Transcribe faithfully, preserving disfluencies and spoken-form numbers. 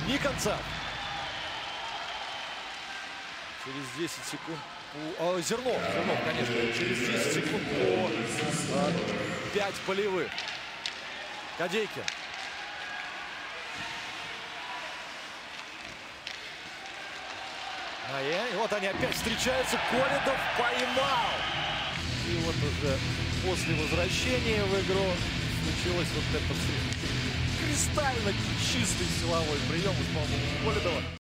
Никонцев. Через десять секунд. По... А, Зернов, Зернов, конечно. Через десять секунд по а, пять полевых. Кадейкин. А и вот они опять встречаются. Коледов поймал. И вот уже после возвращения в игру случилось вот это кристально чистый силовой прием исполнения Коледова.